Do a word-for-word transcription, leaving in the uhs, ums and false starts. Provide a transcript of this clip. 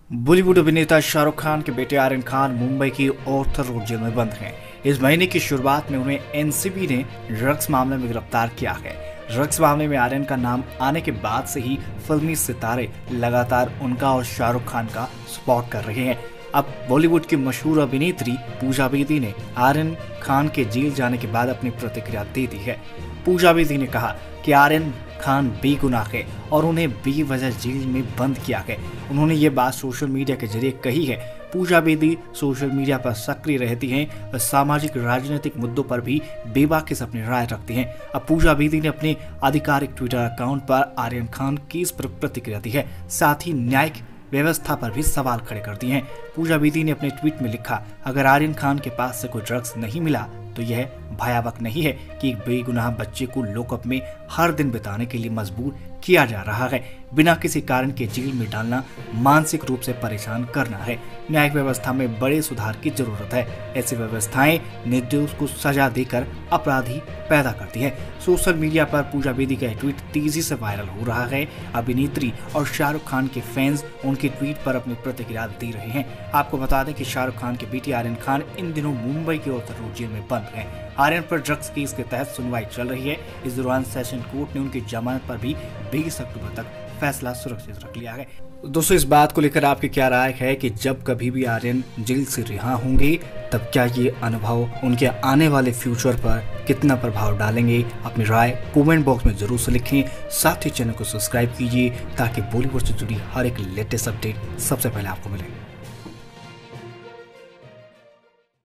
बॉलीवुड अभिनेता शाहरुख खान के बेटे आर्यन खान मुंबई की ऑर्थर रोड जेल में बंद हैं। इस महीने की शुरुआत में उन्हें एनसीबी ने ड्रग्स मामले में गिरफ्तार किया है। ड्रग्स मामले में आर्यन का नाम आने के बाद से ही फिल्मी सितारे लगातार उनका और शाहरुख खान का सपोर्ट कर रहे हैं। अब बॉलीवुड की मशहूर अभिनेत्री पूजा बेदी ने आर्यन खान के जेल जाने के बाद अपनी प्रतिक्रिया दे दी है। पूजा बेदी ने कहा कि आर्यन खान बेगुनाह है और उन्हें बेवजह जेल में बंद किया है। उन्होंने ये बात सोशल मीडिया के जरिए कही है। पूजा बेदी सोशल मीडिया पर सक्रिय रहती हैं और सामाजिक राजनीतिक मुद्दों पर भी बेबाकी से अपनी राय रखती हैं। अब पूजा बेदी ने अपने आधिकारिक ट्विटर अकाउंट पर आर्यन खान केस पर प्रतिक्रिया दी है, साथ ही न्यायिक व्यवस्था पर भी सवाल खड़े कर दिए हैं। पूजा बेदी ने अपने ट्वीट में लिखा, अगर आर्यन खान के पास से कोई ड्रग्स नहीं मिला तो यह भयावह नहीं है कि एक बेगुनाह बच्चे को लॉकअप में हर दिन बिताने के लिए मजबूर किया जा रहा है। बिना किसी कारण के जेल में डालना मानसिक रूप से परेशान करना है। न्यायिक व्यवस्था में बड़े सुधार की जरूरत है। ऐसी व्यवस्थाएं निर्दोष को सजा देकर अपराधी पैदा करती है। सोशल मीडिया पर पूजा बेदी का ट्वीट तेजी से वायरल हो रहा है। अभिनेत्री और शाहरुख खान के फैंस उनके ट्वीट पर अपनी प्रतिक्रिया दे रहे हैं। आपको बता दें कि शाहरुख खान के बेटे आर्यन खान इन दिनों मुंबई के ऑर्थर रोड जेल में बंद है। आर्यन पर ड्रग्स केस के तहत सुनवाई चल रही है। इस दौरान सेशन कोर्ट ने उनकी जमानत पर भी बीस अक्टूबर तक फैसला सुरक्षित रख लिया है। दोस्तों, इस बात को लेकर आपकी क्या राय है कि जब कभी भी आर्यन जेल से रिहा होंगे तब क्या ये अनुभव उनके आने वाले फ्यूचर पर कितना प्रभाव डालेंगे? अपनी राय कमेंट बॉक्स में जरूर से लिखें। साथ ही चैनल को सब्सक्राइब कीजिए ताकि बॉलीवुड से जुड़ी हर एक लेटेस्ट अपडेट सबसे पहले आपको मिले।